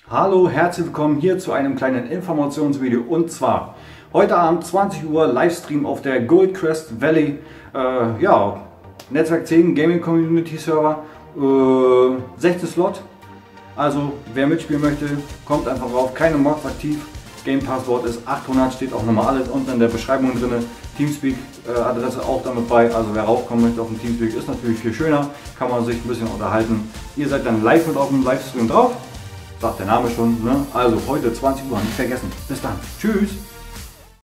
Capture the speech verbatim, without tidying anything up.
Hallo, herzlich willkommen hier zu einem kleinen Informationsvideo und zwar heute Abend zwanzig Uhr Livestream auf der Goldcrest Valley, äh, ja, Netzwerk zehn Gaming Community Server, äh, sechzehn Slot. Also wer mitspielen möchte, kommt einfach rauf, keine Mods aktiv. Game Passwort ist achthundert, steht auch nochmal alles unten in der Beschreibung drin. Teamspeak äh, Adresse auch damit bei, also wer raufkommen möchte auf dem Teamspeak ist natürlich viel schöner, kann man sich ein bisschen unterhalten. Ihr seid dann live mit auf dem Livestream drauf. Sagt der Name schon, ne? Also heute zwanzig Uhr, nicht vergessen. Bis dann. Tschüss.